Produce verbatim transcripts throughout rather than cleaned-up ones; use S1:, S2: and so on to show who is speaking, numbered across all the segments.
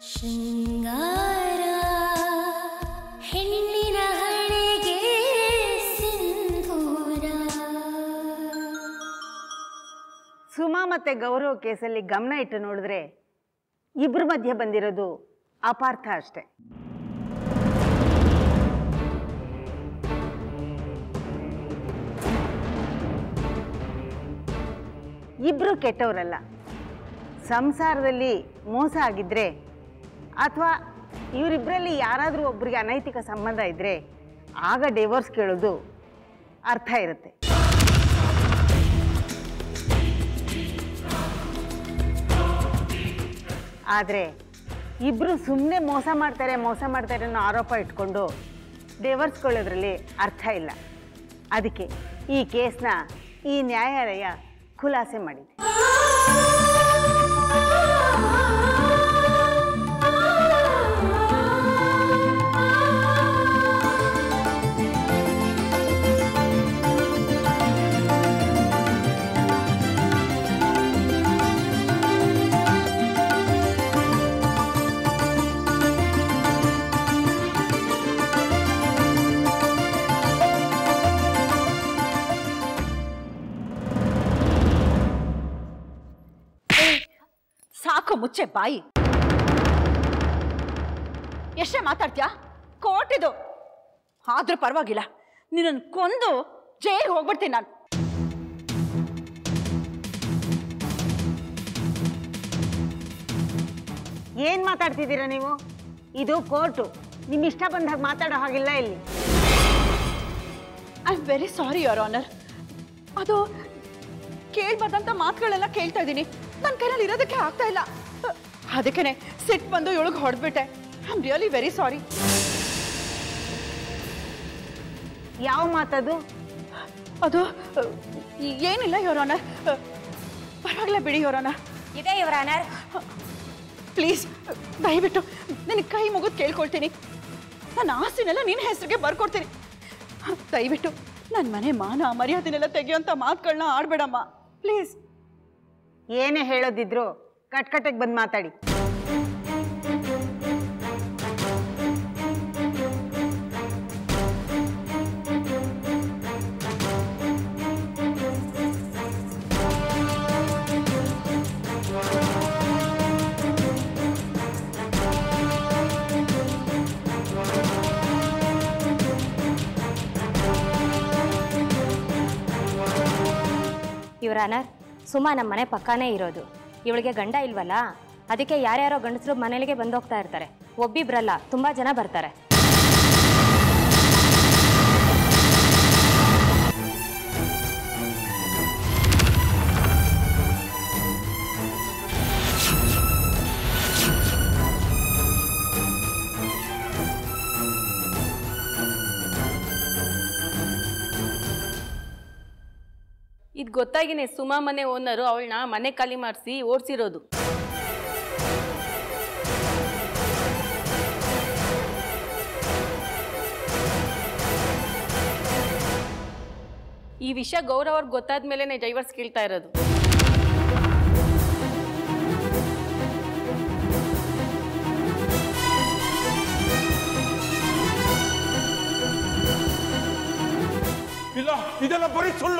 S1: ಶೃಂಗಾರ ಹೆಣ್ಣಿನ ಹಣೆಗೆ ಸಿಂಧೂರ.
S2: ಸುಮಾ ಮತ್ತೆ ಗೌರವ ಕೇಸಲ್ಲಿ ಗಮನ ಇಟ್ಟು ನೋಡಿದ್ರೆ ಇಬ್ಬರ ಮಧ್ಯೆ ಬಂದಿರೋದು ಅಪಾರ್ಥ ಅಷ್ಟೆ. ಇಬ್ರು ಕೆಟ್ಟವರಲ್ಲ. ಸಂಸಾರದಲ್ಲಿ ಮೋಸ ಆಗಿದ್ರೆ ಅಥವಾ ಇವರಿಬ್ಬರಲ್ಲಿ ಯಾರಾದರೂ ಒಬ್ಬರಿಗೆ ಅನೈತಿಕ ಸಂಬಂಧ ಇದ್ದರೆ ಆಗ ಡಿವೋರ್ಸ್ ಕೇಳೋದು ಅರ್ಥ ಇರುತ್ತೆ. ಆದರೆ ಇಬ್ಬರು ಸುಮ್ಮನೆ ಮೋಸ ಮಾಡ್ತಾರೆ ಮೋಸ ಮಾಡ್ತಾರೆ ಅನ್ನೋ ಆರೋಪ ಇಟ್ಕೊಂಡು ಡಿವೋರ್ಸ್ ಕೊಳ್ಳೋದ್ರಲ್ಲಿ ಅರ್ಥ ಇಲ್ಲ. ಅದಕ್ಕೆ ಈ ಕೇಸ್ನ ಈ ನ್ಯಾಯಾಲಯ ಖುಲಾಸೆ ಮಾಡಿದೆ.
S3: ಸಾಕು ಮುಚ್ಚೆ ಬಾಯಿ. ಎಷ್ಟೇ ಮಾತಾಡ್ತೀಯಾ? ಕೋಟಿದು ಆದ್ರೂ ಪರವಾಗಿಲ್ಲ, ನಿನ್ನನ್ನು ಕೊಂದು ಜೈಲಿಗೆ ಹೋಗ್ಬಿಡ್ತೀನಿ ನಾನು.
S2: ಏನ್ ಮಾತಾಡ್ತಿದ್ದೀರಾ ನೀವು? ಇದು ಕೋರ್ಟು, ನಿಮ್ ಇಷ್ಟ ಬಂದಾಗ ಮಾತಾಡೋ ಹಾಗಿಲ್ಲ ಇಲ್ಲಿ.
S3: I am very sorry your honour. ಅದು ಕೇಳ್ಬಾರ್ದಂತ ಮಾತುಗಳೆಲ್ಲ ಕೇಳ್ತಾ ಇದ್ದೀನಿ. ನನ್ನ ಕೈಯಲ್ಲಿ ಇರೋದಕ್ಕೆ ಆಗ್ತಾ ಇಲ್ಲ. ಅದಕ್ಕೇನೆ ಸಿಟ್ಟು ಬಂದು ಇವಳಿಗೆ ಹೊಡೆದ್ಬಿಟ್ಟೆ. I am really very sorry.
S2: ಯಾವ ಮಾತದು?
S3: ಅದು ಏನಿಲ್ಲ ಯುವರ್ ಆನರ್, ಪರವಾಗಿಲ್ಲ ಬಿಡಿ ಯುವರ್ ಆನರ್.
S1: ಇದೆ ಯುವರ್ ಆನರ್.
S3: ಪ್ಲೀಸ್ ದಯವಿಟ್ಟು ನಿನಗೆ ಕೈ ಮುಗಿದು ಕೇಳ್ಕೊಳ್ತೀನಿ. ನನ್ನ ಆಸ್ತಿನೆಲ್ಲ ನಿನ್ನ ಹೆಸರಿಗೆ ಬರ್ಕೊಡ್ತೀನಿ. ದಯವಿಟ್ಟು ನನ್ನ ಮನೆ ಮಾನ ಮರ್ಯಾದೆನೆಲ್ಲ ತೆಗೆಯುವಂಥ ಮಾತುಗಳನ್ನ ಆಡಬೇಡಮ್ಮ ಪ್ಲೀಸ್.
S2: ಏನೇ ಹೇಳೋದಿದ್ರು ಕಟ್ಕಟ್ಟೆಗೆ ಬಂದು ಮಾತಾಡಿ.
S4: ಯುವರ್ ಆನರ್, ಸುಮಾ ನಮ್ಮ ಮನೆ ಪಕ್ಕಾನೇ ಇರೋದು. ಇವಳಿಗೆ ಗಂಡ ಇಲ್ವಲ್ಲ, ಅದಕ್ಕೆ ಯಾರ್ಯಾರೋ ಗಂಡಸರು ಮನೆಗೆ ಬಂದೋಗ್ತಾ ಇರ್ತಾರೆ. ಒಬ್ಬಿಬ್ರಲ್ಲ, ತುಂಬಾ ಜನ ಬರ್ತಾರೆ.
S5: ಇದು ಗೊತ್ತಾಗಿನೇ ಸುಮಾ ಮನೆ ಓನರು ಅವಳನ್ನ ಮನೆ ಖಾಲಿ ಮಾಡಿಸಿ ಓಡಿಸಿರೋದು. ಈ ವಿಷಯ ಗೌರವ್ ಅವ್ರಿಗೆ ಗೊತ್ತಾದ ಮೇಲೆ ಡೈವರ್ಸ್ ಕೇಳ್ತಾ ಇರೋದು.
S6: ಇಲ್ಲ, ಇದೆಲ್ಲ ಬರೀ ಸುಳ್ಳು.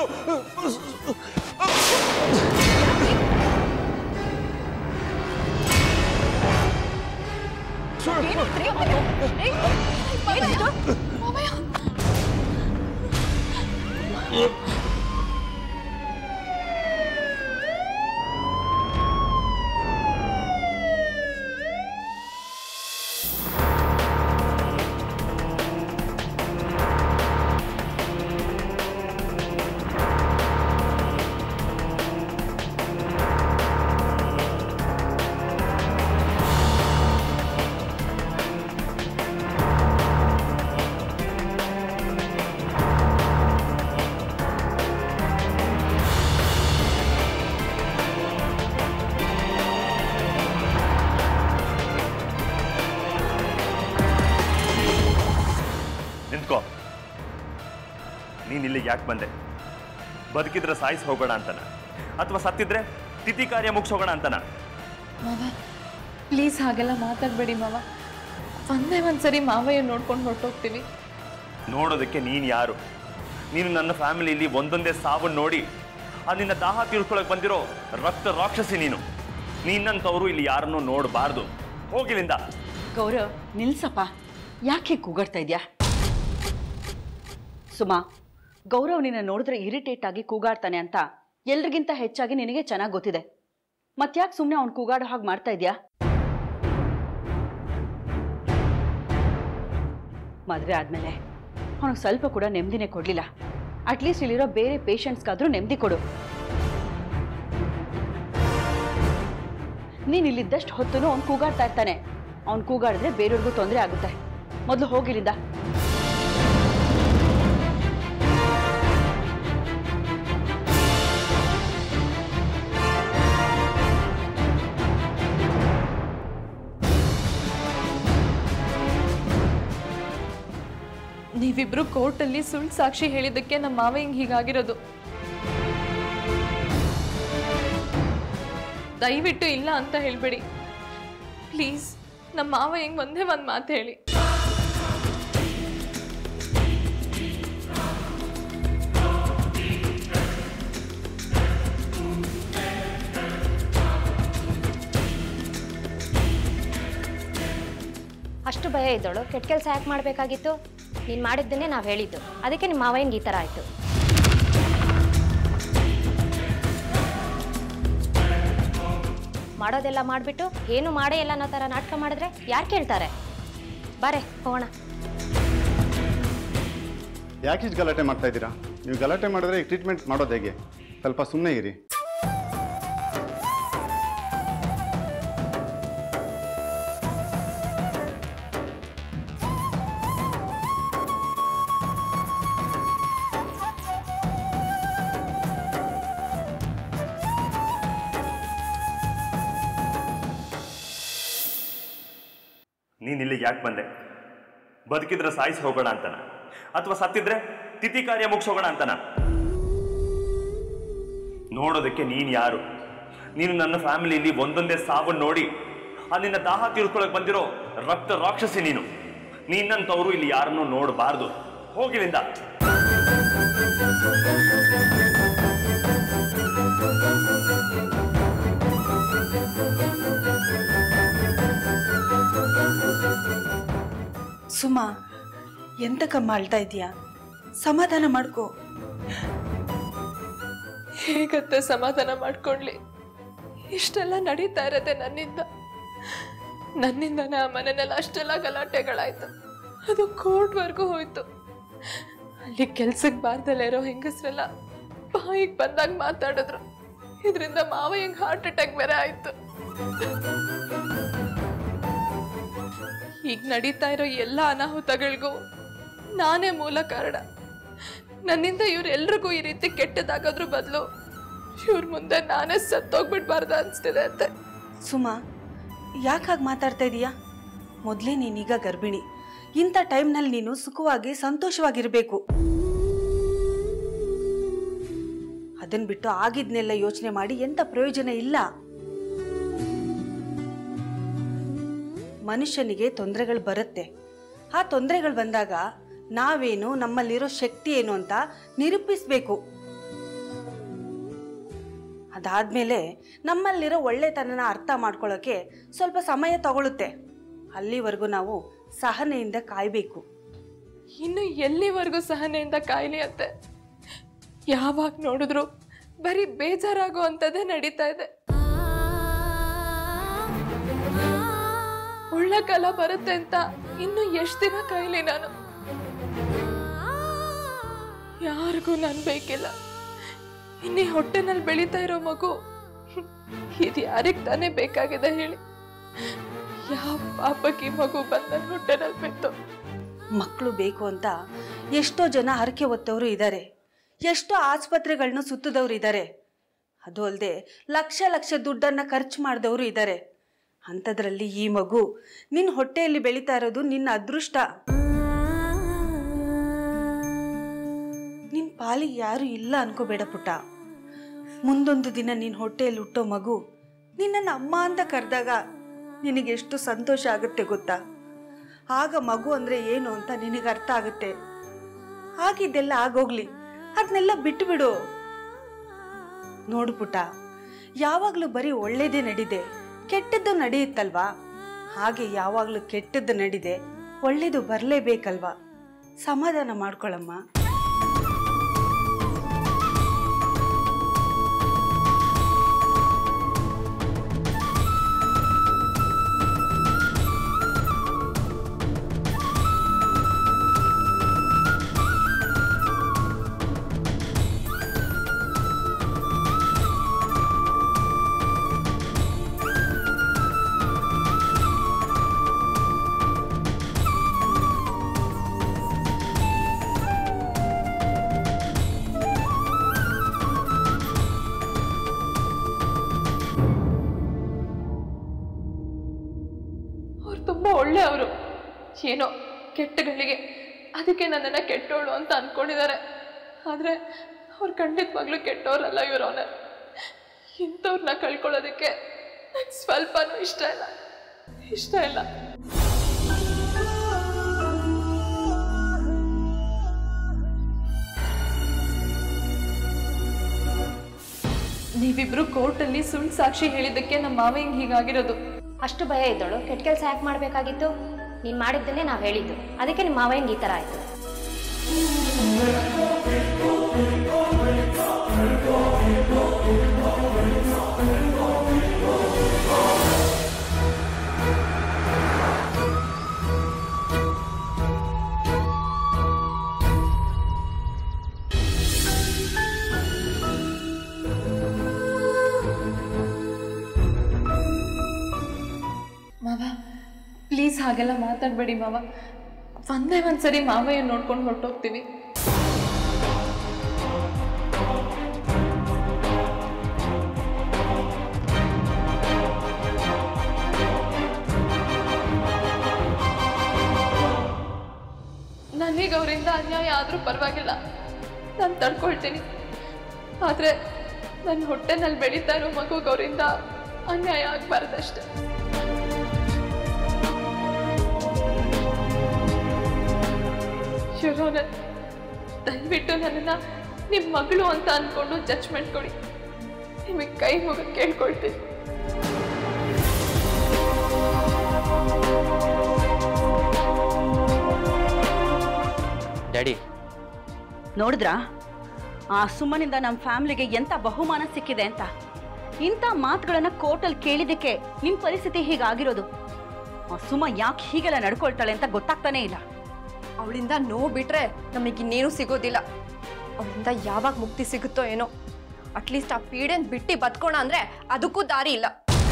S7: ನಿಂತ್ಕೋ. ನೀನ್ ಇಲ್ಲಿಗೆ ಯಾಕೆ ಬಂದೆ? ಬದುಕಿದ್ರೆ ಸಾಯಿಸಿ ಹೋಗೋಣ ಅಂತನ ಅಥವಾ ಸತ್ತಿದ್ರೆ ತಿಥಿ ಕಾರ್ಯ ಮುಗಿಸೋಗೋಣ ಅಂತನ?
S8: ಪ್ಲೀಸ್ ಹಾಗೆಲ್ಲ ಮಾತಾಡಬೇಡಿ ಮಾವ. ಒಂದೇ ಒಂದ್ಸರಿ ಮಾವಯ್ಯ ನೋಡ್ಕೊಂಡು ಹೊರಟೋಗ್ತೀವಿ.
S7: ನೋಡೋದಕ್ಕೆ ನೀನು ಯಾರು? ನೀನು ನನ್ನ ಫ್ಯಾಮಿಲಿಯಲ್ಲಿ ಒಂದೊಂದೇ ಸಾವನ್ನು ನೋಡಿ ಆ ನಿನ್ನ ದಾಹ ತೀರ್ಸ್ಕೊಳಕ್ ಬಂದಿರೋ ರಕ್ತ ರಾಕ್ಷಸಿ ನೀನು. ನೀನಂತವರು ಇಲ್ಲಿ ಯಾರನ್ನೂ ನೋಡಬಾರ್ದು. ಹೋಗಿಲಿಂದ.
S3: ಗೌರವ್ ನಿಲ್ಸಪ್ಪ, ಯಾಕೆ ಕೂಗಾಡ್ತಾ ಇದ್ಯಾ? ಸುಮಾ, ಗೌರವ್ ನಿನ್ನ ನೋಡಿದ್ರೆ ಇರಿಟೇಟ್ ಆಗಿ ಕೂಗಾಡ್ತಾನೆ ಅಂತ ಎಲ್ರಿಗಿಂತ ಹೆಚ್ಚಾಗಿ ನಿನಗೆ ಚೆನ್ನಾಗಿ ಗೊತ್ತಿದೆ. ಮತ್ಯಾಕೆ ಸುಮ್ಮನೆ ಅವ್ನು ಕೂಗಾಡೋ ಹಾಗೆ ಮಾಡ್ತಾ ಇದ್ಯಾ? ಮದುವೆ ಆದ್ಮೇಲೆ ಅವನಿಗೆ ಸ್ವಲ್ಪ ಕೂಡ ನೆಮ್ಮದಿನೇ ಕೊಡ್ಲಿಲ್ಲ. ಅಟ್ಲೀಸ್ಟ್ ಇಲ್ಲಿರೋ ಬೇರೆ ಪೇಷಂಟ್ಸ್ಗಾದ್ರೂ ನೆಮ್ಮದಿ ಕೊಡು. ನೀನು ಇಲ್ಲಿದ್ದಷ್ಟು ಹೊತ್ತು ಅವ್ನು ಕೂಗಾಡ್ತಾ ಇರ್ತಾನೆ. ಅವ್ನು ಕೂಗಾಡಿದ್ರೆ ಬೇರೆಯವ್ರಿಗೂ ತೊಂದರೆ ಆಗುತ್ತೆ. ಮೊದಲು ಹೋಗಿಲ್ಲಿಂದ.
S8: ನೀವಿಬ್ರು ಕೋರ್ಟಲ್ಲಿ ಸುಳ್ಳು ಸಾಕ್ಷಿ ಹೇಳಿದ್ದಕ್ಕೆ ನಮ್ಮ ಮಾವ ಹಿಂಗೆ ಹೀಗಾಗಿರೋದು. ದಯವಿಟ್ಟು ಇಲ್ಲ ಅಂತ ಹೇಳ್ಬೇಡಿ ಪ್ಲೀಸ್. ನಮ್ಮ ಮಾವ ಹೆಂಗೆ ಒಂದೇ ಒಂದು ಮಾತು ಹೇಳಿ.
S4: ಅಷ್ಟು ಭಯ ಇದ್ದೋಳು ಕೆಟ್ಟ ಕೆಲಸ ಯಾಕೆ ಮಾಡಬೇಕಾಗಿತ್ತು? ನೀನು ಮಾಡಿದ್ದನ್ನೇ ನಾವು ಹೇಳಿದ್ದು. ಅದಕ್ಕೆ ನಿಮ್ಮ ಮಾವಯ್ಯಂಗೆ ಈ ಥರ ಆಯಿತು. ಮಾಡೋದೆಲ್ಲ ಮಾಡಿಬಿಟ್ಟು ಏನು ಮಾಡೇ ಇಲ್ಲ ಅನ್ನೋ ಥರ ನಾಟಕ ಮಾಡಿದ್ರೆ ಯಾರು ಕೇಳ್ತಾರೆ? ಬಾರೆ ಹೋಗೋಣ.
S9: ಯಾಕೆ ಇಷ್ಟು ಗಲಾಟೆ ಮಾಡ್ತಾ ಇದ್ದೀರಾ? ನೀವು ಗಲಾಟೆ ಮಾಡಿದ್ರೆ ಈಗ ಟ್ರೀಟ್ಮೆಂಟ್ ಮಾಡೋದು ಹೇಗೆ? ಸ್ವಲ್ಪ ಸುಮ್ಮನೆ ಇರಿ.
S7: ನೀನು ಇಲ್ಲಿಗೆ ಯಾಕೆ ಬಂದೆ? ಬದುಕಿದ್ರೆ ಸಾಯಿಸಿ ಹೋಗೋಣ ಅಂತನ, ಅಥವಾ ಸತ್ತಿದ್ರೆ ತಿಥಿ ಕಾರ್ಯ ಮುಗಿಸೋಗೋಣ ಅಂತನ? ನೋಡೋದಕ್ಕೆ ನೀನು ಯಾರು? ನೀನು ನನ್ನ ಫ್ಯಾಮಿಲಿಯಲ್ಲಿ ಒಂದೊಂದೇ ಸಾವನ್ನು ನೋಡಿ ಆ ನಿನ್ನ ದಾಹ ತೀರ್ಸ್ಕೊಳಕ್ ಬಂದಿರೋ ರಕ್ತ ರಾಕ್ಷಸಿ ನೀನು. ನೀನಂತವರು ಇಲ್ಲಿ ಯಾರನ್ನೂ ನೋಡಬಾರ್ದು. ಹೋಗಿಲಿಂದ.
S3: ಸುಮಾ, ಎಂತಕ್ಕಮ್ಮ ಅಳ್ತಾ ಇದೀಯಾ? ಸಮಾಧಾನ ಮಾಡ್ಕೋ.
S8: ಹೇಗತ್ತೆ ಸಮಾಧಾನ ಮಾಡ್ಕೊಳ್ಳಿ? ಇಷ್ಟೆಲ್ಲ ನಡೀತಾ ಇರತ್ತೆ ನನ್ನಿಂದ. ನನ್ನಿಂದನೇ ಆ ಮನೆನೆಲ್ಲ ಅಷ್ಟೆಲ್ಲ ಗಲಾಟೆಗಳಾಯ್ತು. ಅದು ಕೋರ್ಟ್ವರೆಗೂ ಹೋಯ್ತು. ಅಲ್ಲಿ ಕೆಲ್ಸಕ್ಕೆ ಬಾರ್ದಲ್ಲೇ ಇರೋ ಹೆಂಗಸ್ರೆಲ್ಲ ಬಾಯಿಗೆ ಬಂದಾಗ ಮಾತಾಡಿದ್ರು. ಇದರಿಂದ ಮಾವ ಹೆಂಗ್ ಹಾರ್ಟ್ ಅಟ್ಯಾಕ್ ಬೇರೆ ಆಯ್ತು. ಈಗ ನಡೀತಾ ಇರೋ ಎಲ್ಲ ಅನಾಹುತಗಳಿಗೂ ನಾನೇ ಮೂಲ ಕಾರಣ. ನನ್ನಿಂದ ಇವ್ರೆಲ್ರಿಗೂ ಈ ರೀತಿ ಕೆಟ್ಟದಾಗೋದ್ರ ಬದಲು ಇವ್ರ ಮುಂದೆ ನಾನೇ ಸತ್ತೋಗ್ಬಿಡ್ಬಾರ್ದು ಅನ್ಸ್ತಿದೆ ಅಂತೆ.
S3: ಸುಮಾ, ಯಾಕಾಗಿ ಮಾತಾಡ್ತಾ ಇದೀಯಾ? ಮೊದಲೇ ನೀನೀಗ ಗರ್ಭಿಣಿ. ಇಂಥ ಟೈಮ್ನಲ್ಲಿ ನೀನು ಸುಖವಾಗಿ ಸಂತೋಷವಾಗಿರಬೇಕು. ಅದನ್ನ ಬಿಟ್ಟು ಆಗಿದ್ನೆಲ್ಲ ಯೋಚನೆ ಮಾಡಿ ಎಂಥ ಪ್ರಯೋಜನ ಇಲ್ಲ. ಮನುಷ್ಯನಿಗೆ ತೊಂದರೆಗಳು ಬರುತ್ತೆ. ಆ ತೊಂದರೆಗಳು ಬಂದಾಗ ನಾವೇನು, ನಮ್ಮಲ್ಲಿರೋ ಶಕ್ತಿ ಏನು ಅಂತ ನಿರೂಪಿಸ್ಬೇಕು. ಅದಾದ್ಮೇಲೆ ನಮ್ಮಲ್ಲಿರೋ ಒಳ್ಳೆತನನ ಅರ್ಥ ಮಾಡ್ಕೊಳ್ಳೋಕೆ ಸ್ವಲ್ಪ ಸಮಯ ತಗೊಳುತ್ತೆ. ಅಲ್ಲಿವರೆಗೂ ನಾವು ಸಹನೆಯಿಂದ ಕಾಯಬೇಕು.
S8: ಇನ್ನು ಎಲ್ಲಿವರೆಗೂ ಸಹನೆಯಿಂದ ಕಾಯ್ಲಿ ಅಂತೆ? ಯಾವಾಗ ನೋಡಿದ್ರು ಬರೀ ಬೇಜಾರಾಗೋ ಅಂಥದ್ದೇ ನಡೀತಾ ಇದೆ. ಒಳ್ಳೆ ಕಾಲ ಬರುತ್ತೆ ಅಂತ ಇನ್ನು ಎಷ್ಟು ದಿನ ಕಾಯ್ಲಿ ನಾನು? ಯಾರಿಗೂ ನನ್ ಬೇಕಿಲ್ಲ. ಇನ್ನೀ ಹೊಟ್ಟೆನಲ್ಲಿ ಬೆಳೀತಾ ಇರೋ ಮಗು ಇದು ಯಾರಿಗೆ ತಾನೇ ಬೇಕಾಗಿದೆ ಹೇಳಿ? ಯಾವ ಪಾಪಕ್ಕೆ ಮಗು ಬಂದ ಹೊಟ್ಟೆನಲ್ಲಿ ಬಿತ್ತು?
S3: ಮಕ್ಕಳು ಬೇಕು ಅಂತ ಎಷ್ಟೋ ಜನ ಹರಕೆ ಹೊತ್ತವರು ಇದ್ದಾರೆ. ಎಷ್ಟೋ ಆಸ್ಪತ್ರೆಗಳನ್ನ ಸುತ್ತದವ್ರು ಇದ್ದಾರೆ. ಅದು ಅಲ್ಲದೆ ಲಕ್ಷ ಲಕ್ಷ ದುಡ್ಡನ್ನು ಖರ್ಚು ಮಾಡಿದವರು ಇದ್ದಾರೆ. ಅಂಥದ್ರಲ್ಲಿ ಈ ಮಗು ನಿನ್ನ ಹೊಟ್ಟೆಯಲ್ಲಿ ಬೆಳೀತಾ ಇರೋದು ನಿನ್ನ ಅದೃಷ್ಟ. ನಿನ್ನ ಪಾಲಿಗೆ ಯಾರು ಇಲ್ಲ ಅನ್ಕೋಬೇಡ ಪುಟ್ಟ. ಮುಂದೊಂದು ದಿನ ನಿನ್ನ ಹೊಟ್ಟೆಯಲ್ಲಿ ಹುಟ್ಟೋ ಮಗು ನಿನ್ನನ್ನು ಅಮ್ಮ ಅಂತ ಕರೆದಾಗ ನಿನಗೆಷ್ಟು ಸಂತೋಷ ಆಗುತ್ತೆ ಗೊತ್ತಾ? ಆಗ ಮಗು ಅಂದರೆ ಏನು ಅಂತ ನಿನಗೆ ಅರ್ಥ ಆಗುತ್ತೆ. ಆಗಿದ್ದೆಲ್ಲ ಆಗೋಗ್ಲಿ, ಅದನ್ನೆಲ್ಲ ಬಿಟ್ಟು ಬಿಡು. ನೋಡು ಪುಟ್ಟ, ಯಾವಾಗಲೂ ಬರೀ ಒಳ್ಳೇದೇ ನಡೀದೆ, ಕೆಟ್ಟದ್ದು ನಡೆಯುತ್ತಲ್ವಾ? ಹಾಗೆ ಯಾವಾಗಲೂ ಕೆಟ್ಟದ್ದು ನಡೀದೆ, ಒಳ್ಳೇದು ಬರಲೇಬೇಕಲ್ವಾ? ಸಮಾಧಾನ ಮಾಡ್ಕೊಳಮ್ಮ.
S8: ತುಂಬ ಒಳ್ಳೆಯವರು, ಏನೋ ಕೆಟ್ಟಗಳಿಗೆ ಅದಕ್ಕೆ ನನ್ನನ್ನು ಕೆಟ್ಟೋಳು ಅಂತ ಅಂದ್ಕೊಂಡಿದ್ದಾರೆ. ಆದರೆ ಅವ್ರು ಖಂಡಿತವಾಗ್ಲೂ ಕೆಟ್ಟವ್ರಲ್ಲ ಇವ್ರು. ಅವನ ಇಂಥವ್ರನ್ನ ಕಳ್ಕೊಳ್ಳೋದಕ್ಕೆ ನಂಗೆ ಸ್ವಲ್ಪನೂ ಇಷ್ಟ ಇಲ್ಲ ಇಷ್ಟ ಇಲ್ಲ ನೀವಿಬ್ರು ಕೋರ್ಟಲ್ಲಿ ಸುಳ್ಳು ಸಾಕ್ಷಿ ಹೇಳಿದ್ದಕ್ಕೆ ನಮ್ಮ ಮಾವ ಹಿಂಗೆ ಹೀಗಾಗಿರೋದು.
S4: ಅಷ್ಟು ಭಯ ಇದ್ದಳು, ಕೆಟ್ಟ ಕೆಲಸ ಯಾಕೆ ಮಾಡಬೇಕಾಗಿತ್ತು? ನೀನು ಮಾಡಿದ್ದನ್ನೇ ನಾವು ಹೇಳಿದ್ದು, ಅದಕ್ಕೆ ನಿಮ್ಮ ಮಾವ ಹಿಂಗೆ ಈ ಥರ ಆಯಿತು.
S8: ಮಾವ ಪ್ಲೀಸ್ ಹಾಗೆಲ್ಲ ಮಾತಾಡಬೇಡಿ ಮಾವ. ಒಂದೇ ಒಂದ್ಸರಿ ಮಾವಯ್ಯ ನೋಡ್ಕೊಂಡು ಹೊರಟೋಗ್ತೀವಿ. ನನಗೆ ಅವರಿಂದ ಅನ್ಯಾಯ ಆದರೂ ಪರವಾಗಿಲ್ಲ, ನಾನು ತಡ್ಕೊಳ್ತೀನಿ. ಆದರೆ ನನ್ನ ಹೊಟ್ಟೆನಲ್ಲಿ ಬೆಳೀತಾ ಇರೋ ಮಗುಗೆ ಅವರಿಂದ ಅನ್ಯಾಯ ಆಗಬಾರ್ದಷ್ಟೆ. ಶಿವರೋನ, ದಯವಿಟ್ಟು ನನ್ನನ್ನು ನಿಮ್ಮ ಮಗಳು ಅಂತ ಅಂದ್ಕೊಂಡು ಜಡ್ಜ್ಮೆಂಟ್ ಕೊಡಿ. ನಿಮಗೆ ಕೈ ಮುಗ ಕೇಳ್ಕೊಳ್ತೀನಿ.
S10: ಡ್ಯಾಡಿ
S3: ನೋಡಿದ್ರಾ ಆ ಸುಮ್ಮನಿಂದ ನಮ್ಮ ಫ್ಯಾಮಿಲಿಗೆ ಎಂಥ ಬಹುಮಾನ ಸಿಕ್ಕಿದೆ ಅಂತ? ಇಂಥ ಮಾತುಗಳನ್ನು ಕೋರ್ಟಲ್ಲಿ ಕೇಳಿದ್ದಕ್ಕೆ ನಿಮ್ಮ ಪರಿಸ್ಥಿತಿ ಹೀಗಾಗಿರೋದು. ಆ ಸುಮ್ಮ ಯಾಕೆ ಹೀಗೆಲ್ಲ ನಡ್ಕೊಳ್ತಾಳೆ ಅಂತ ಗೊತ್ತಾಗ್ತಾನೇ ಇಲ್ಲ.
S11: ಅವಳಿಂದ ನೋವು ಬಿಟ್ರೆ ನಮಗಿನ್ನೇನು ಸಿಗೋದಿಲ್ಲ. ಅವಳಿಂದ ಯಾವಾಗ ಮುಕ್ತಿ ಸಿಗುತ್ತೋ ಏನೋ. ಅಟ್ಲೀಸ್ಟ್ ಆ ಪೀಡೆನ್ ಬಿಟ್ಟು ಬದುಕೋಣ ಅಂದರೆ ಅದಕ್ಕೂ ದಾರಿ ಇಲ್ಲ.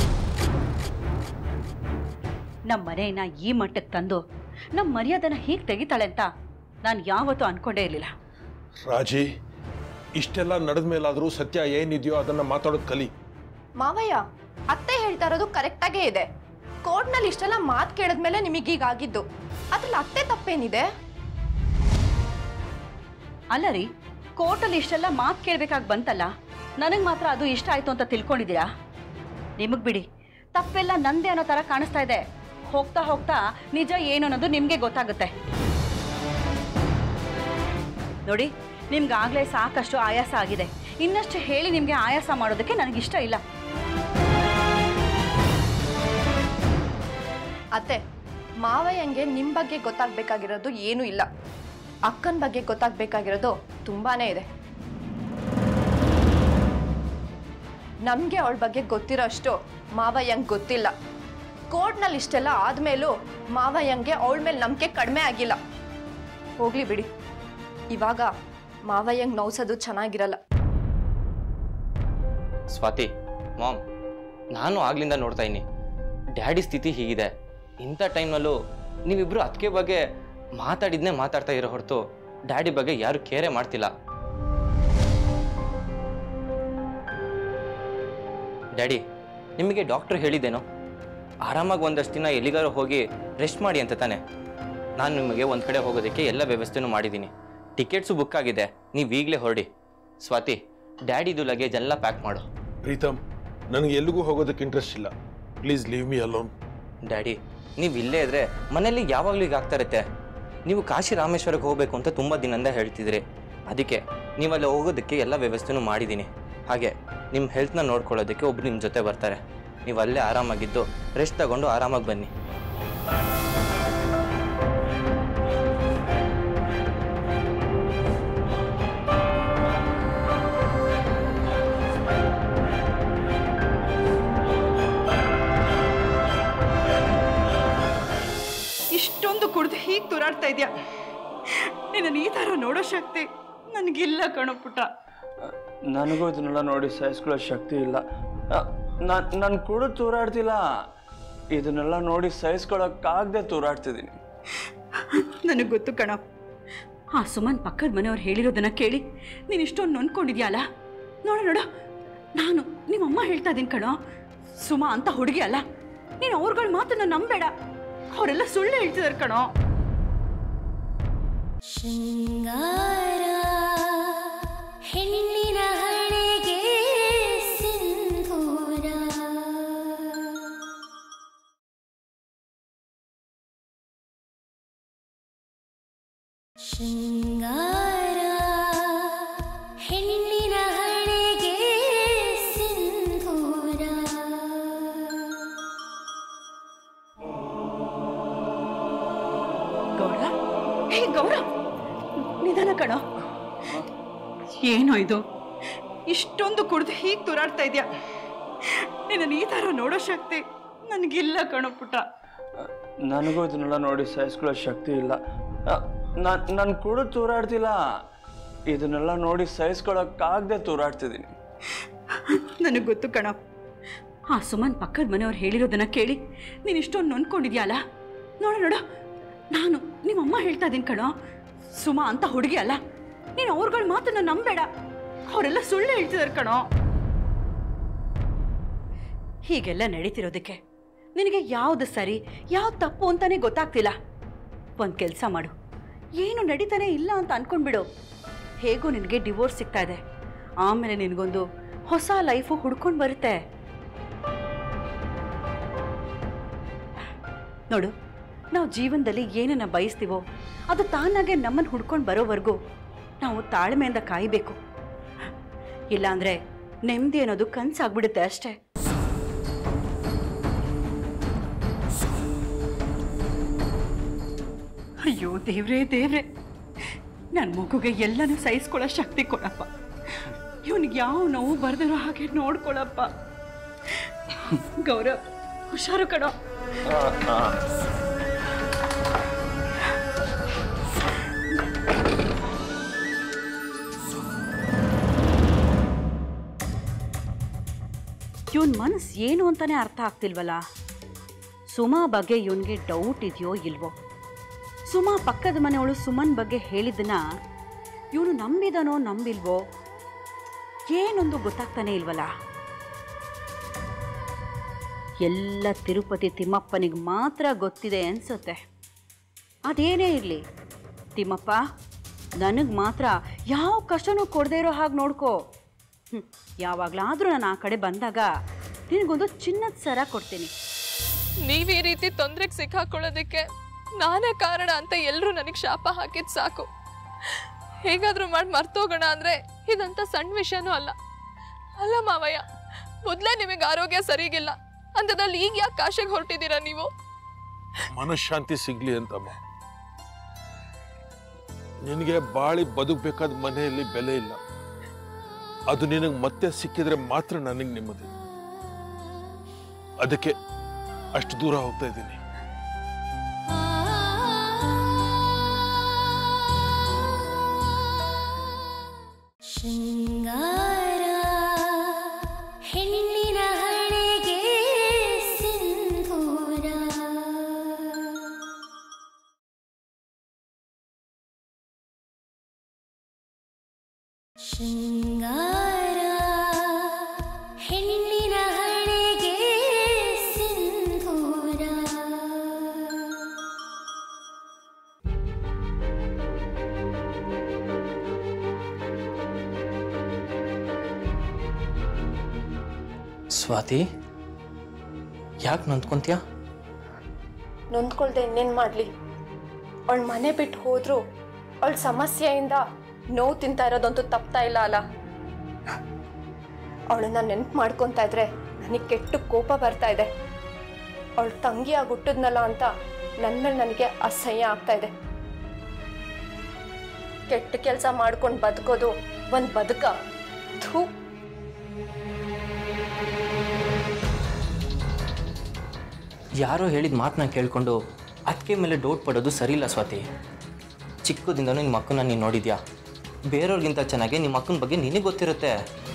S3: ನಮ್ಮ ಮನೆಯನ್ನ ಈ ಮಟ್ಟಕ್ಕೆ ತಂದು ನಮ್ಮ ಮರ್ಯಾದನ ಹೀಗೆ ತೆಗಿತಾಳೆ ಅಂತ ನಾನು ಯಾವತ್ತೂ ಅನ್ಕೊಂಡೇ ಇರಲಿಲ್ಲ.
S6: ರಾಜಿ, ಇಷ್ಟೆಲ್ಲ ನಡೆದ ಮೇಲಾದರೂ ಸತ್ಯ ಏನಿದೆಯೋ ಅದನ್ನು ಮಾತಾಡೋದು ಕಲಿ.
S11: ಮಾವಯ್ಯ, ಅತ್ತೆ ಹೇಳ್ತಾ ಇರೋದು ಕರೆಕ್ಟಾಗೇ ಇದೆ. ಕೋರ್ಟ್ನಲ್ಲಿ ಇಷ್ಟೆಲ್ಲ ಮಾತು ಕೇಳಿದ್ಮೇಲೆ ನಿಮಗೀಗಾಗಿದ್ದು, ಅದ್ರಲ್ಲಿ ಅತ್ತೆ ತಪ್ಪೇನಿದೆ?
S3: ಅಲ್ಲ ರೀ, ಕೋರ್ಟಲ್ಲಿ ಇಷ್ಟೆಲ್ಲ ಮಾತು ಕೇಳಬೇಕಾಗಿ ಬಂತಲ್ಲ, ನನಗೆ ಮಾತ್ರ ಅದು ಇಷ್ಟ ಆಯಿತು ಅಂತ ತಿಳ್ಕೊಂಡಿದ್ದೀರಾ? ನಿಮಗೆ ಬಿಡಿ, ತಪ್ಪೆಲ್ಲ ನಂದೇ ಅನ್ನೋ ಥರ ಕಾಣಿಸ್ತಾ ಇದೆ. ಹೋಗ್ತಾ ಹೋಗ್ತಾ ನಿಜ ಏನು ಅನ್ನೋದು ನಿಮಗೆ ಗೊತ್ತಾಗುತ್ತೆ. ನೋಡಿ, ನಿಮ್ಗಾಗಲೇ ಸಾಕಷ್ಟು ಆಯಾಸ ಆಗಿದೆ. ಇನ್ನಷ್ಟು ಹೇಳಿ ನಿಮಗೆ ಆಯಾಸ ಮಾಡೋದಕ್ಕೆ ನನಗಿಷ್ಟ ಇಲ್ಲ.
S11: ಅತ್ತೆ, ಮಾವಯ್ಯಂಗೆ ನಿಮ್ಮ ಬಗ್ಗೆ ಗೊತ್ತಾಗಬೇಕಾಗಿರೋದು ಏನೂ ಇಲ್ಲ. ಅಕ್ಕನ ಬಗ್ಗೆ ಗೊತ್ತಾಗಬೇಕಾಗಿರೋದು ತುಂಬಾನೇ ಇದೆ. ನಮಗೆ ಅವಳ ಬಗ್ಗೆ ಗೊತ್ತಿರೋ ಅಷ್ಟು ಮಾವಯ್ಯಂಗೆ ಗೊತ್ತಿಲ್ಲ. ಕೋರ್ಟ್ನಲ್ಲಿ ಇಷ್ಟೆಲ್ಲ ಆದಮೇಲೂ ಮಾವಯ್ಯಂಗೆ ಅವಳ ಮೇಲೆ ನಂಬಿಕೆ ಕಡಿಮೆ ಆಗಿಲ್ಲ. ಹೋಗ್ಲಿ ಬಿಡಿ, ಇವಾಗ ಮಾವಯ್ಯಂಗೆ ನೋವ್ಸೋದು ಚೆನ್ನಾಗಿರಲ್ಲ.
S10: ಸ್ವಾತಿ, ಮಾಮ್, ನಾನು ಆಗ್ಲಿಂದ ನೋಡ್ತಾ ಇದ್ದೀನಿ ಡ್ಯಾಡಿ ಸ್ಥಿತಿ ಹೀಗಿದೆ. ಇಂಥ ಟೈಮ್ನಲ್ಲೂ ನೀವಿಬ್ರು ಅದಕ್ಕೆ ಬಗ್ಗೆ ಮಾತಾಡಿದ್ನೇ ಮಾತಾಡ್ತಾ ಇರೋ ಹೊರತು ಡ್ಯಾಡಿ ಬಗ್ಗೆ ಯಾರು ಕೇರೆ ಮಾಡ್ತಿಲ್ಲ. ಡ್ಯಾಡಿ, ನಿಮಗೆ ಡಾಕ್ಟ್ರು ಹೇಳಿದ್ದೇನೋ ಆರಾಮಾಗಿ ಒಂದಷ್ಟು ದಿನ ಎಲ್ಲಿಗಾರು ಹೋಗಿ ರೆಸ್ಟ್ ಮಾಡಿ ಅಂತ ತಾನೆ? ನಾನು ನಿಮಗೆ ಒಂದು ಕಡೆ ಹೋಗೋದಕ್ಕೆ ಎಲ್ಲ ವ್ಯವಸ್ಥೆನೂ ಮಾಡಿದ್ದೀನಿ. ಟಿಕೆಟ್ಸು ಬುಕ್ ಆಗಿದೆ, ನೀವು ಈಗಲೇ ಹೊರಡಿ. ಸ್ವಾತಿ, ಡ್ಯಾಡಿದು ಲಗೇಜ್ ಎಲ್ಲ ಪ್ಯಾಕ್ ಮಾಡು.
S6: ಪ್ರೀತಮ್, ನನಗೆ ಎಲ್ಲಿಗೂ ಹೋಗೋದಕ್ಕೆ ಇಂಟ್ರೆಸ್ಟ್ ಇಲ್ಲ. Please leave me alone.
S10: Daddy ನೀವು ಇಲ್ಲೇ ಇದ್ರೆ ಮನೇಲಿ ಯಾವಾಗಲೂ ಈಗ ಆಗ್ತಾ ಇರುತ್ತೆ. ನೀವು ಕಾಶಿ ರಾಮೇಶ್ವರಕ್ಕೆ ಹೋಗಬೇಕು ಅಂತ ತುಂಬ ದಿನದಿಂದ ಹೇಳ್ತಿದ್ರಿ. ಅದಕ್ಕೆ ನೀವಲ್ಲಿ ಹೋಗೋದಕ್ಕೆ ಎಲ್ಲ ವ್ಯವಸ್ಥೆನೂ ಮಾಡಿದ್ದೀನಿ. ಹಾಗೆ ನಿಮ್ಮ ಹೆಲ್ತ್ನ ನೋಡ್ಕೊಳ್ಳೋದಕ್ಕೆ ಒಬ್ರು ನಿಮ್ಮ ಜೊತೆ ಬರ್ತಾರೆ. ನೀವು ಅಲ್ಲೇ ಆರಾಮಾಗಿದ್ದು ರೆಸ್ಟ್ ತಗೊಂಡು ಆರಾಮಾಗಿ ಬನ್ನಿ.
S3: ಇಷ್ಟೊಂದು ಕುಡ್ದು ಹೀಗೆ ತೂರಾಡ್ತಾ ಇದೆಯಾ? ನಿನ್ನ ಈ ಥರ ನೋಡೋ ಶಕ್ತಿ ನನಗಿಲ್ಲ ಕಣೋ ಪುಟ್ಟ.
S12: ನನಗೂ ಇದನ್ನೆಲ್ಲ ನೋಡಿ ಸಹಿಸ್ಕೊಳ್ಳೋ ಶಕ್ತಿ ಇಲ್ಲ. ನಾನು ನಾನು ಕೂಡ ತೂರಾಡ್ತಿಲ್ಲ, ಇದನ್ನೆಲ್ಲ ನೋಡಿ ಸಹಿಸ್ಕೊಳ್ಳೋಕ್ಕಾಗದೆ ತೂರಾಡ್ತಿದ್ದೀನಿ.
S3: ನನಗೆ ಗೊತ್ತು ಕಣೋ, ಆ ಸುಮನ್ ಪಕ್ಕದ ಮನೆಯವ್ರು ಹೇಳಿರೋದನ್ನ ಕೇಳಿ ನೀನು ಇಷ್ಟೊಂದು ನೊಂದ್ಕೊಂಡಿದ್ಯಲ್ಲ. ನೋಡ ನೋಡ ನಾನು ನಿಮ್ಮಮ್ಮ ಹೇಳ್ತಾ ಇದ್ದೀನಿ ಕಣೋ, ಸುಮಾ ಅಂತ ಹುಡುಗಿ ಅಲ್ಲ. ನೀನು ಅವ್ರುಗಳ ಮಾತನ್ನ ನಂಬೇಡ, ಅವರೆಲ್ಲ ಸುಳ್ಳು ಹೇಳ್ತಿದಾರೆ ಕಣೋ.
S1: ಶೃಂಗಾರ ಹೆಣ್ಣಿನ ಹಣೆಗೆ ಸಿಂಧೂರ. ಶೃಂಗಾರ ಹೆಣ್ಣಿನ ಹಣೆಗೆ ಸಿಂಧೂರ.
S3: ಗೌರ, ಹೇ ಗೌರ, ನಿಧಾನ ಕಣೋ. ಏನೋ ಇದು, ಇಷ್ಟೊಂದು ಕುಡ್ದು ಹೀಗೆ ತೂರಾಡ್ತಾ ಇದೆಯಾ? ನಿನ್ನ ಈ ಥರ ನೋಡೋ ಶಕ್ತಿ ನನಗಿಲ್ಲ ಕಣೋ ಪುಟ್ಟ.
S12: ನನಗೂ ಇದನ್ನೆಲ್ಲ ನೋಡಿ ಸಹಿಸ್ಕೊಳ್ಳೋ ಶಕ್ತಿ ಇಲ್ಲ. ನಾನು ನಾನು ಕೂಡ ತೂರಾಡ್ತಿಲ್ಲ, ಇದನ್ನೆಲ್ಲ ನೋಡಿ ಸಹಿಸ್ಕೊಳ್ಳೋಕ್ಕಾಗದೆ ತೂರಾಡ್ತಿದ್ದೀನಿ.
S3: ನನಗೆ ಗೊತ್ತು ಕಣೋ, ಆ ಸುಮನ್ ಪಕ್ಕದ ಮನೆಯವ್ರು ಹೇಳಿರೋದನ್ನ ಕೇಳಿ ನೀನು ಇಷ್ಟೊಂದು ನೊಂದ್ಕೊಂಡಿದ್ಯಲ್ಲ. ನೋಡ ನೋಡ ನಾನು ನಿಮ್ಮಮ್ಮ ಹೇಳ್ತಾ ಇದ್ದೀನಿ ಕಣೋ, ಸುಮಾ ಅಂತ ಹುಡುಗಿ ಅಲ್ಲ. ನೀನು ಅವ್ರುಗಳ ಮಾತನ್ನ ನಂಬೇಡ, ಅವರೆಲ್ಲ ಸುಳ್ಳು ಹೇಳ್ತಿದಾರೆ ಕಣೋ. ಹೀಗೆಲ್ಲ ನಡೀತಿರೋದಕ್ಕೆ ನಿನಗೆ ಯಾವ್ದು ಸರಿ ಯಾವ್ದು ತಪ್ಪು ಅಂತಾನೆ ಗೊತ್ತಾಗ್ತಿಲ್ಲ. ಒಂದು ಕೆಲಸ ಮಾಡು, ಏನು ನಡೀತಾನೆ ಇಲ್ಲ ಅಂತ ಅನ್ಕೊಂಡ್ಬಿಡು. ಹೇಗೂ ನಿನಗೆ ಡಿವೋರ್ಸ್ ಸಿಗ್ತಾ ಇದೆ, ಆಮೇಲೆ ನಿನಗೊಂದು ಹೊಸ ಲೈಫು ಹುಡ್ಕೊಂಡು ಬರುತ್ತೆ. ನೋಡು, ನಾವು ಜೀವನದಲ್ಲಿ ಏನನ್ನ ಬಯಸ್ತೀವೋ ಅದು ತಾನಾಗೆ ನಮ್ಮನ್ನು ಹುಡ್ಕೊಂಡು ಬರೋವರೆಗೂ ನಾವು ತಾಳ್ಮೆಯಿಂದ ಕಾಯಬೇಕು. ಇಲ್ಲಾಂದ್ರೆ ನೆಮ್ಮದಿ ಅನ್ನೋದು ಕನಸಾಗ್ಬಿಡುತ್ತೆ ಅಷ್ಟೇ. ಅಯ್ಯೋ ದೇವ್ರೇ ದೇವ್ರೆ, ನನ್ನ ಮಗುಗೆ ಎಲ್ಲನೂ ಸಹಿಸ್ಕೊಳ್ಳೋ ಶಕ್ತಿ ಕೊಡಪ್ಪ. ಇವನಿಗೆ ಯಾವ ನೋವು ಬರ್ದಿರೋ ಹಾಗೆ ನೋಡ್ಕೊಳಪ್ಪ. ಗೌರವ್, ಹುಷಾರು ಕಣೋ. ಇವನ್ ಮನಸ್ಸು ಏನು ಅಂತಾನೆ ಅರ್ಥ ಆಗ್ತಿಲ್ವಲ್ಲ. ಸುಮಾ ಬಗ್ಗೆ ಇವನಿಗೆ ಡೌಟ್ ಇದೆಯೋ ಇಲ್ವೋ? ಸುಮಾ ಪಕ್ಕದ ಮನೆಯವಳು ಸುಮನ್ ಬಗ್ಗೆ ಹೇಳಿದ್ದನ್ನ ಇವನು ನಂಬಿದನೋ ನಂಬಿಲ್ವೋ ಏನೊಂದು ಗೊತ್ತಾಗ್ತಾನೆ ಇಲ್ವಲ್ಲ. ಎಲ್ಲ ತಿರುಪತಿ ತಿಮ್ಮಪ್ಪನಿಗೆ ಮಾತ್ರ ಗೊತ್ತಿದೆ ಅನ್ಸುತ್ತೆ. ಅದೇನೇ ಇರಲಿ ತಿಮ್ಮಪ್ಪ, ನನಗೆ ಮಾತ್ರ ಯಾವ ಕಷ್ಟನೂ ಕೊಡದೇ ಇರೋ ಹಾಗೆ ನೋಡ್ಕೋ. ಹ್ಞೂ, ಯಾವಾಗಲಾದರೂ ನಾನು ಆ ಕಡೆ ಬಂದಾಗ ನಿನಗೊಂದು ಚಿನ್ನದ ಸರ ಕೊಡ್ತೀನಿ.
S8: ನೀವು ಈ ರೀತಿ ತೊಂದರೆಗೆ ಸಿಕ್ಕಾಕೊಳ್ಳೋದಕ್ಕೆ ನಾನೇ ಕಾರಣ ಅಂತ ಎಲ್ಲರೂ ನನಗೆ ಶಾಪ ಹಾಕಿದ್ ಸಾಕು. ಹೇಗಾದರೂ ಮಾಡಿ ಮರ್ತೋಗೋಣ ಅಂದರೆ ಇದಂತ ಸಣ್ಣ ವಿಷಯನೂ ಅಲ್ಲ. ಅಲ್ಲ ಮಾವಯ್ಯ, ಮೊದಲೇ ನಿಮಗೆ ಆರೋಗ್ಯ ಸರಿಗಿಲ್ಲ ಅಂಥದ್ರಲ್ಲಿ ಈಗ ಯಾಕೆ ಕಾಶಿಗೆ ಹೊರಟಿದ್ದೀರಾ ನೀವು?
S6: ಮನಃಶಾಂತಿ ಸಿಗ್ಲಿ ಅಂತಮ್ಮ. ನಿನಗೆ ಬಾಳಿ ಬದುಕಬೇಕಾದ ಮನೆಯಲ್ಲಿ ಬೆಲೆ ಇಲ್ಲ. ಅದು ನಿನಗೆ ಮತ್ತೆ ಸಿಕ್ಕಿದ್ರೆ ಮಾತ್ರ ನನಗೆ ನೆಮ್ಮದಿ. ಅದಕ್ಕೆ ಅಷ್ಟು ದೂರ ಹೋಗ್ತಾ ಇದ್ದೀನಿ.
S1: ಶೃಂಗಾರ ಹೆಣ್ಣಿನ ಹಣೆಗೆ ಸಿಂಧೂರ. ಶೃಂಗಾರ ಹೆಣ್ಣಿನ ಹಣೆಗೆ ಸಿಂಧೂರ.
S10: ಸ್ವಾತಿ, ಯಾಕೆ ನೊಂದ್ಕೊಂತೀಯ?
S11: ನೊಂದ್ಕೊಳ್ದೆ ಇನ್ನೇನು ಮಾಡಲಿ? ಅವಳ ಮನೆ ಬಿಟ್ಟು ಹೋದ್ರು ಅವಳ ಸಮಸ್ಯೆಯಿಂದ ನೋವು ತಿಂತಾ ಇರೋದಂತೂ ತಪ್ತಾ ಇಲ್ಲ ಅಲ್ಲ. ಅವಳನ್ನ ನೆನ್ಪು ಮಾಡ್ಕೊತಾ ಇದ್ರೆ ನನಗೆ ಕೆಟ್ಟು ಕೋಪ ಬರ್ತಾ ಇದೆ. ಅವಳ ತಂಗಿಯಾಗಿ ಹುಟ್ಟಿದ್ನಲ್ಲ ಅಂತ ನನ್ನ ಮೇಲೆ ನನಗೆ ಅಸಹ್ಯ ಆಗ್ತಾ ಇದೆ. ಕೆಟ್ಟ ಕೆಲಸ ಮಾಡ್ಕೊಂಡು ಬದುಕೋದು ಒಂದು ಬದುಕ? ಥೂ.
S10: ಯಾರೋ ಹೇಳಿದ ಮಾತನ್ನ ಕೇಳಿಕೊಂಡು ಅದಕ್ಕೆ ಮೇಲೆ ಡೌಟ್ ಪಡೋದು ಸರಿಯಿಲ್ಲ ಸ್ವಾತಿ. ಚಿಕ್ಕದಿಂದನೂ ನಿಮ್ಮ ಅಕ್ಕನ ನೀನು ನೋಡಿದ್ಯಾ. ಬೇರೆಯವ್ರಿಗಿಂತ ಚೆನ್ನಾಗಿ ನಿಮ್ಮ ಅಕ್ಕನ ಬಗ್ಗೆ ನಿನಗೆ ಗೊತ್ತಿರುತ್ತೆ.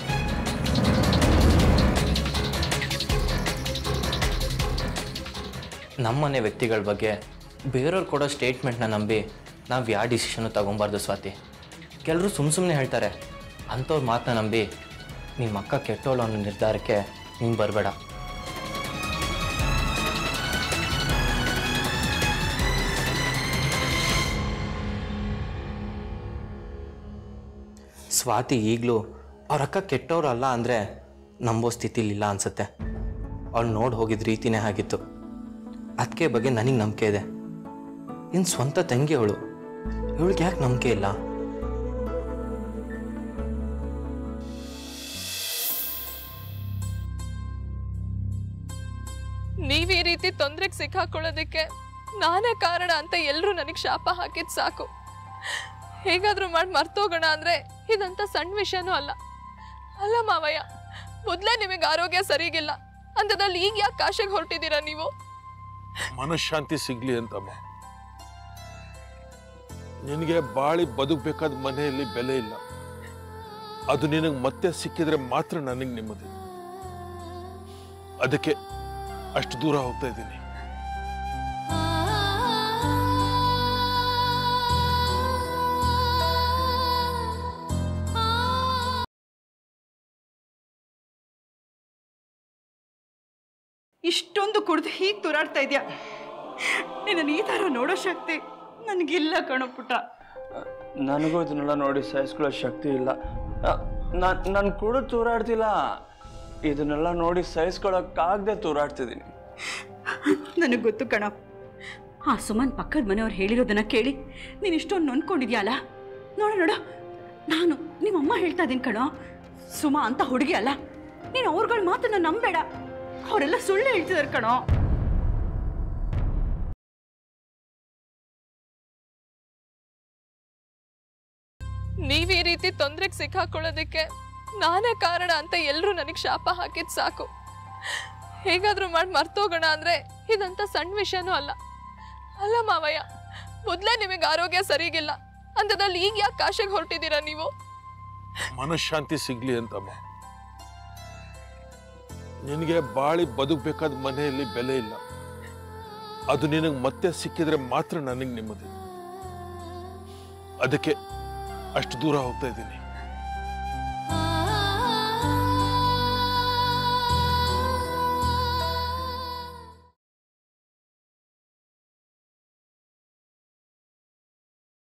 S10: ನಮ್ಮನೆ ವ್ಯಕ್ತಿಗಳ ಬಗ್ಗೆ ಬೇರೆಯವ್ರು ಕೊಡೋ ಸ್ಟೇಟ್ಮೆಂಟ್ನ ನಂಬಿ ನಾವು ಯಾವ ಡಿಸಿಷನ್ನು ತಗೊಬಾರ್ದು ಸ್ವಾತಿ. ಕೆಲವರು ಸುಮ್ಮ ಸುಮ್ಮನೆ ಹೇಳ್ತಾರೆ. ಅಂಥವ್ರ ಮಾತನ್ನ ನಂಬಿ ನಿಮ್ಮ ಅಕ್ಕ ಕೆಟ್ಟೋಳು ಅನ್ನೋ ನಿರ್ಧಾರಕ್ಕೆ ನೀನು ಬರಬೇಡ. ಸ್ವಾತಿ ಈಗಲೂ ಅವ್ರ ಅಕ್ಕ ಕೆಟ್ಟವ್ರು ಅಲ್ಲ ಅಂದರೆ ನಂಬೋ ಸ್ಥಿತಿಲಿಲ್ಲ ಅನಿಸುತ್ತೆ. ಅವಳು ನೋಡಿ ಹೋಗಿದ್ದ ರೀತಿನೇ ಆಗಿತ್ತು. ಅದಕ್ಕೆ ಬಗ್ಗೆ ನನಗೆ ನಂಬಿಕೆ ಇದೆ. ಇನ್ನು ಸ್ವಂತ ತಂಗಿ ಅವಳು, ಇವಳಿಗೆ ಯಾಕೆ ನಂಬಿಕೆ ಇಲ್ಲ?
S8: ನೀವ್ ಈ ರೀತಿ ತೊಂದರೆಗೆ ಸಿಕ್ಕಾಕೊಳ್ಳೋದಕ್ಕೆ ನಾನೇ ಕಾರಣ ಅಂತ ಎಲ್ಲರೂ ನನಗೆ ಶಾಪ ಹಾಕಿದ್ ಸಾಕು. ಹೇಗಾದ್ರೂ ಮಾಡಿ ಮರ್ತೋಗೋಣ ಅಂದ್ರೆ ಇದಂತ ಸಣ್ಣ ವಿಷಯನೂ ಅಲ್ಲ. ಅಲ್ಲ ಮಾವಯ್ಯ, ಮೊದ್ಲೇ ನಿಮಗೆ ಆರೋಗ್ಯ ಸರಿಗಿಲ್ಲ ಅಂತದಲ್ಲಿ ಈಗ ಯಾಕೆ ಕಾಶಿಗೆ ಹೊರಟಿದ್ದೀರಾ ನೀವು?
S6: ಮನಃಶಾಂತಿ ಸಿಗ್ಲಿ ಅಂತಮ್ಮ. ನಿನಗೆ ಬಾಳಿ ಬದುಕಬೇಕಾದ ಮನೆಯಲ್ಲಿ ಬೆಲೆ ಇಲ್ಲ. ಅದು ನಿನಗೆ ಮತ್ತೆ ಸಿಕ್ಕಿದ್ರೆ ಮಾತ್ರ ನನಗೆ ನೆಮ್ಮದಿ. ಅದಕ್ಕೆ ಅಷ್ಟು ದೂರ ಹೋಗ್ತಾ ಇದ್ದೀನಿ.
S3: ಇಷ್ಟೊಂದು ಕುಡ್ದು ಹೀಗೆ ತುರಾಡ್ತಾ ಇದೆಯಾ? ನಿನ್ನ ಈ ಥರ ನೋಡೋ ಶಕ್ತಿ ನನಗಿಲ್ಲ ಕಣೋ ಪುಟ್ಟ.
S12: ನನಗೂ ಇದನ್ನೆಲ್ಲ ನೋಡಿ ಸಹಿಸ್ಕೊಳ್ಳೋ ಶಕ್ತಿ ಇಲ್ಲ. ನಾನು ನಾನು ಕುಡಿದು ತೂರಾಡ್ತಿಲ್ಲ, ಇದನ್ನೆಲ್ಲ ನೋಡಿ ಸಹಿಸ್ಕೊಳ್ಳೋಕ್ಕಾಗದೆ ತೂರಾಡ್ತಿದ್ದೀನಿ.
S3: ನನಗೆ ಗೊತ್ತು ಕಣ. ಆ ಸುಮನ್ ಪಕ್ಕದ ಮನೆಯವ್ರು ಹೇಳಿರೋದನ್ನ ಕೇಳಿ ನೀನು ಇಷ್ಟೊಂದು ನೊಂದ್ಕೊಂಡಿದ್ಯಲ್ಲ. ನೋಡ ನೋಡ, ನಾನು ನಿಮ್ಮಮ್ಮ ಹೇಳ್ತಾ ಇದ್ದೀನಿ ಕಣೋ, ಸುಮಾ ಅಂತ ಹುಡುಗಿ ಅಲ್ಲ. ನೀನು ಅವ್ರಗಳ ಮಾತನ್ನ ನಂಬೇಡ, ಅವರೆಲ್ಲ ಸುಳ್ಳು ಹೇಳ್ತಿದಾರೆ ಕಣೋ.
S8: ನೀವ್ ಈ ರೀತಿ ತೊಂದರೆಗೆ ಸಿಕ್ಕಾಕೊಳ್ಳೋದಕ್ಕೆ ನಾನೇ ಕಾರಣ ಅಂತ ಎಲ್ಲರೂ ನನಗೆ ಶಾಪ ಹಾಕಿದ್ ಸಾಕು. ಹೇಗಾದ್ರೂ ಮಾಡಿ ಮರ್ತೋಗೋಣ ಅಂದ್ರೆ ಇದಂತ ಸಣ್ಣ ವಿಷಯನೂ ಅಲ್ಲ. ಅಲ್ಲ ಮಾವಯ್ಯ, ಮೊದ್ಲೇ ನಿಮಗೆ ಆರೋಗ್ಯ ಸರಿಗಿಲ್ಲ ಅಂತದಲ್ಲಿ ಈಗ ಯಾಕೆ ಕಾಶಿಗೆ ಹೊರಟಿದ್ದೀರಾ ನೀವು?
S6: ಮನಃಶಾಂತಿ ಸಿಗ್ಲಿ ಅಂತಮ್ಮ. ನಿನಗೆ ಬಾಳಿ ಬದುಕಬೇಕಾದ ಮನೆಯಲ್ಲಿ ಬೆಲೆ ಇಲ್ಲ. ಅದು ನಿನಗೆ ಮತ್ತೆ ಸಿಕ್ಕಿದ್ರೆ ಮಾತ್ರ ನನಗೆ ನೆಮ್ಮದಿ. ಅದಕ್ಕೆ ಅಷ್ಟು ದೂರ ಹೋಗ್ತಾ ಇದ್ದೀನಿ.